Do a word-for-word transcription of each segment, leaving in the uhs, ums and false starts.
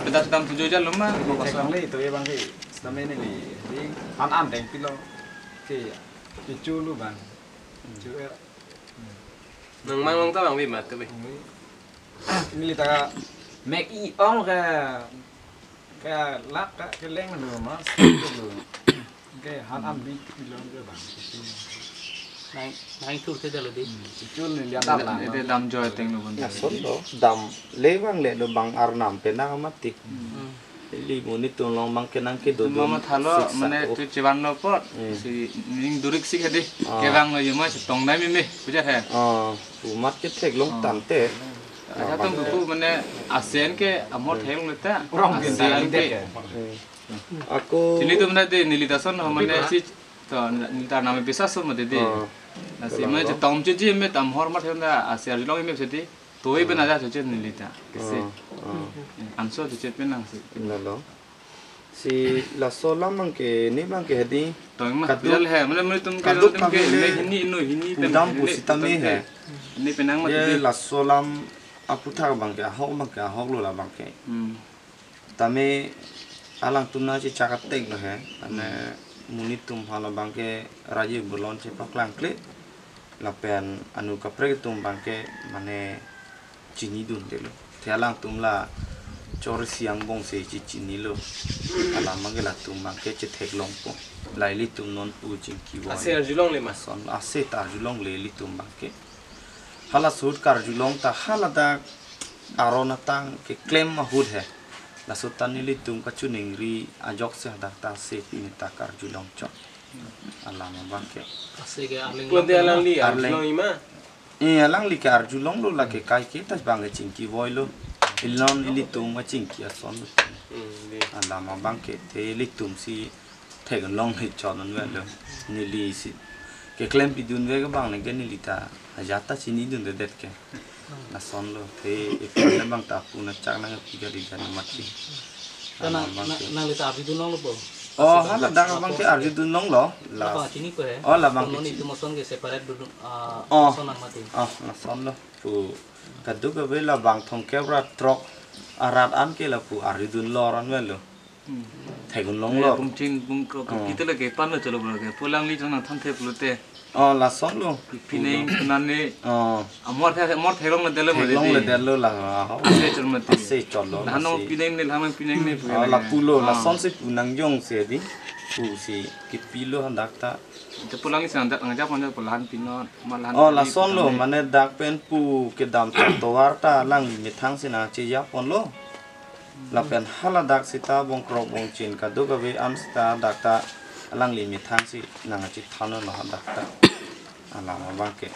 pedas tam tujuh aja lo mah. Bang li itu ya bang ki. Selama ini li, di an-an deng pilo ki picu lu bang. Picu ya. Nang mang long ta bang Bim tu bi. Ini li ta make i ong ka ka lak ka ke leng lu mas. Ke an-an bi pilo ke bang. Nang nang tu te dalo di. Picu ni lihat dam lah. Itu dam joy teng lo bang. Nason lo dam lewang le lo bang arnam penang mati. Ili munit tu long bang kenang ke do. Mama thalo mane tu ciwan lo pot. Si ning durik sih hadi. Kewang lo yuma tong nai mi buja hai. Ah, umat ke tek long tante. Aja tu buku mane asen ke amor thel leta. Orang bintang dek. Aku Sini tu mane de nilitason mane si to nilita nama bisa semua de. Nasi mane tong cuci me tam hormat thel na aser long me sedi. Toi ben aja cuci nilita. Kese. Anso cuci penang sih. Lalo. Si la sola mang ke ni mang ke hadi. Tong mah bijal hai mane mane tum ke tum ke hini no hini Dam pusita me hai. Ini penang mah Ye la solam aku thak bang ke hok mang ke hok lo la bang ke. Tame alang tuna si cakat tek no hai. Ane munit tum hala bang ke raje belon cepak lang kle. Lapen anu kapre tum bang ke mane cini dun delo. Tialang tum la cor siang bong se ci cini lo. Alam manggil la tum bang ke cetek long po. Laili tum non pu cing kiwa. Aser julong le mas. Son ase tar julong le li tum bang ke. Hala sud kar julong ta hala da arona tang ke klaim ma hud hai. La sultan ni li tum ka chuning ri ajok se da ta se pi ta kar julong chok. Alam bang ke. Ase ke aling. Kuan dia lang li julong ima. Eh alang li kar julong lo la ke kai ke tas bang cing ki voi lo. Ilon ili tum ma cing ki ason. Alam bang ke te li tum si thek long hi chon non ve lo. Ni li si ke klaim pi dun ve ka bang ne ke ni li ta ajata chini dun de det ke. Na son lo te e le bang ta pu na chak na pi ga di ga na mati. Nang nang lita abdi tu nong lo po. Oh hala dang bang ke arju dun nong lo la. Apa cini ko hai. Oh la bang Nong ke. itu moson ke separate dulu. Oh. Moson nang mati. Ah na son lo pu kaduk ka ve la bang thong ke bra trok arat an ke la pu arju dun lo ran ve lo. Thai gun long lo. Bung cing bung ko kita lagi pan lo colo bro ke. Pulang li jangan thante pelute. Oh la son lo. Pineng nane. Oh Amor the amor thelong le delo thai long le de lo la. Se chol mati. Se chol lo. Hano pineng ne lamang pineng ne. Oh la pulo la son se punang yong se di. Pu si ki pilo handak ta. Te pulang li sandak ngajak pon pulahan pinot malahan. Oh la son lo mane dak pen pu ke dam ta to warta lang mi thang se na che ya pon lo. La pen hala dak sita bong krok bong chin ka do ga ve am sta dak ta lang li mi thang si nang chi thano no dak ta. Ala ma ba ke.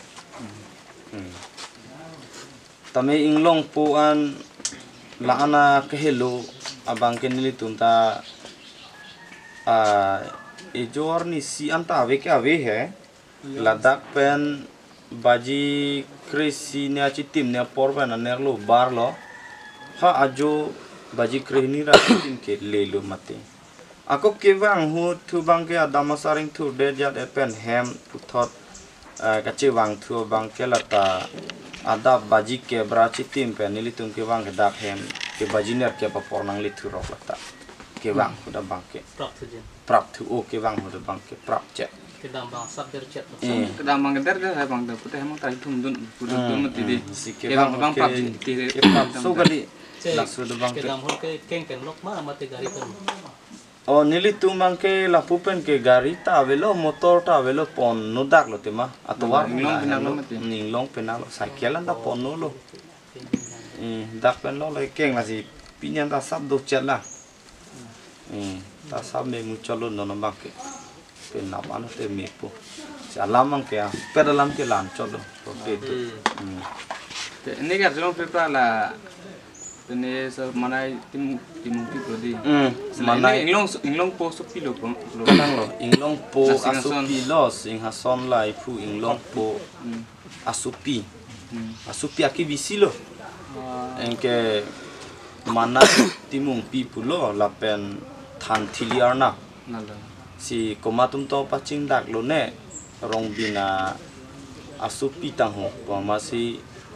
Tame inglong po an la ana ke hello abang ke nili tunta a e jor ni si anta ave ke ave hai ladak pen baji krisi ne achi tim ne por ban ne lo bar lo ha ajo baji krehni ra tim ke le lo mate ako ke wang hu thu bang ke adama saring thu de jat e pen hem puthot ka che wang thu bang ke lata ada baji ke brachi tim pe nili tum ke wang dak hem ke baji ner ke pa pornang li thu rok lata ke wang hu da bang ke Prap tu je. prap thu o ke wang hu da bang ke prap che Ke dam bang sab der chat. Kedang mang der der hai bang da putih emang tadi tum dun putih dun mati di. si Ke ke bang wang bang ke prap ti. ke prap so gali la su da bang Ke ke dam hol ke keng ken lok ma mati gari kan. oh nili tum bang ke la pupen ke gari ta avelo motor ta avelo pon no dak lo tema atau war Ninglong penalo mati. ninglong penalo cycle anda pon no lo mm dak pen lo le keng la si pinyan ta sab do chet la mm ta sab me mu chalo no no bang ke pen na mano te me po si alam bang ke pedalam ke lan chalo oke itu Ini kan jelong pepa la. Ini so mana tim tim mungkin prodi. mana inglong inglong po so pilo po. Kanang lo, inglong po Nasi asupi lo, sing hason la ipu inglong po asupi. Asupi aki bisi lo. Engke mana timung pi pulo lapen than thiliarna. Nala. Si komatum to pacing dak lo ne rong bina asupi tang ho, pa masi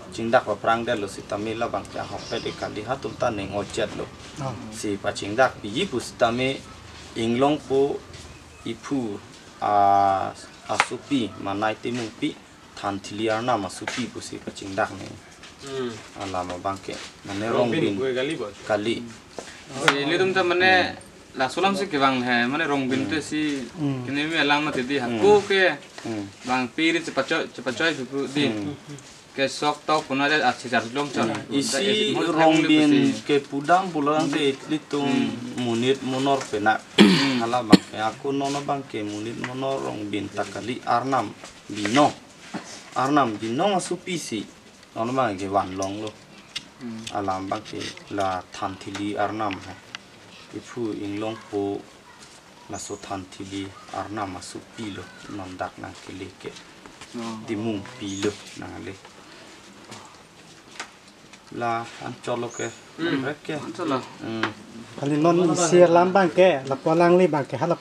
จิงดักว่าพรังเดลสิตามีละบางจะหอบไปได้กันดีฮัตุมตาเนงอเจ็ดโลสิปะจิงดักปียิปุสตามีอิงลงปูอีพูอาอาสุปีมานายติมุปีทันทิลีอาร์นามาสุปีปุสิปะจิงดักเนี่ย Hmm. alama bangke mane rong bin Gue kali bos. kali ini tuh teman mana lah sulam sih kebang he mana rong bin tuh si kini mi alam mati di aku ke bang piri cepat coy cepat coy buku di ke sok tau pun ada aksi jar long coy isi rong bin ke pudang pulang de litung munit monor pena ala bangke aku nono bangke munit monor rong bin takali arnam bino arnam bino masupi si nono bangke wan long lo alam bangke la thantili arnam hai ipu inglong po la so thantili arnam masupi lo non dak nang kele ke dimung pi lo nang le la an cholo ke rek ke cholo Kali non isi lam bangke, la polang li bangke, hala